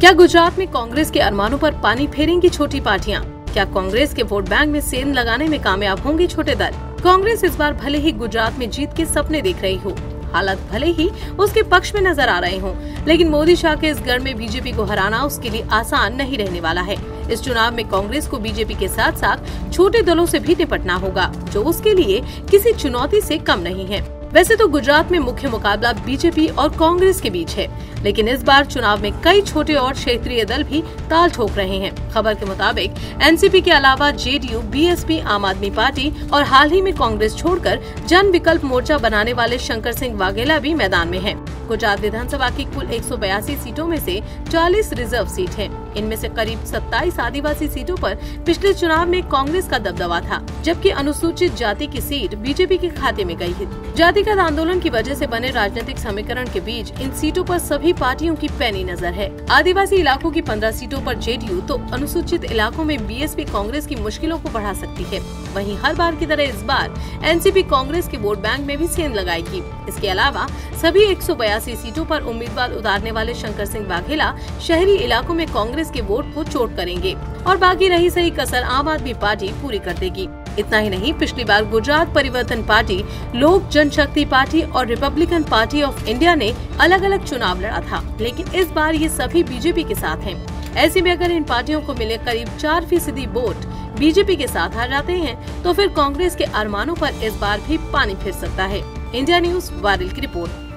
क्या गुजरात में कांग्रेस के अरमानों पर पानी फेरेंगी छोटी पार्टियां? क्या कांग्रेस के वोट बैंक में सेंध लगाने में कामयाब होंगे छोटे दल? कांग्रेस इस बार भले ही गुजरात में जीत के सपने देख रही हो, हालात भले ही उसके पक्ष में नजर आ रहे हों, लेकिन मोदी शाह के इस गढ़ में बीजेपी को हराना उसके लिए आसान नहीं रहने वाला है। इस चुनाव में कांग्रेस को बीजेपी के साथ साथ छोटे दलों से भी निपटना होगा, जो उसके लिए किसी चुनौती से कम नहीं है। वैसे तो गुजरात में मुख्य मुकाबला बीजेपी और कांग्रेस के बीच है, लेकिन इस बार चुनाव में कई छोटे और क्षेत्रीय दल भी ताल ठोक रहे हैं। खबर के मुताबिक एनसीपी के अलावा जेडीयू, बीएसपी, आम आदमी पार्टी और हाल ही में कांग्रेस छोड़कर जन विकल्प मोर्चा बनाने वाले शंकर सिंह वाघेला भी मैदान में हैं। गुजरात विधानसभा की कुल 182 सीटों में से 40 रिजर्व सीट हैं। इनमें से करीब 27 आदिवासी सीटों पर पिछले चुनाव में कांग्रेस का दबदबा था, जबकि अनुसूचित जाति की सीट बीजेपी के खाते में गई है। जातिगत आंदोलन की वजह से बने राजनीतिक समीकरण के बीच इन सीटों पर सभी पार्टियों की पैनी नजर है। आदिवासी इलाकों की 15 सीटों पर जेडीयू तो अनुसूचित इलाकों में बीएसपी कांग्रेस की मुश्किलों को बढ़ा सकती है। वहीं हर बार की तरह इस बार एनसीपी कांग्रेस के वोट बैंक में भी सेंध लगाएगी। इसके अलावा सभी 182 सीटों पर उम्मीदवार उतारने वाले शंकर सिंह वाघेला शहरी इलाकों में कांग्रेस के वोट को चोट करेंगे और बाकी रही सही कसर आम आदमी पार्टी पूरी कर देगी। इतना ही नहीं, पिछली बार गुजरात परिवर्तन पार्टी, लोक जनशक्ति पार्टी और रिपब्लिकन पार्टी ऑफ इंडिया ने अलग अलग चुनाव लड़ा था, लेकिन इस बार ये सभी बीजेपी के साथ हैं। ऐसे में अगर इन पार्टियों को मिले करीब 4% वोट बीजेपी के साथ आ जाते हैं, तो फिर कांग्रेस के अरमानों पर इस बार भी पानी फिर सकता है। इंडिया न्यूज वारिल की रिपोर्ट।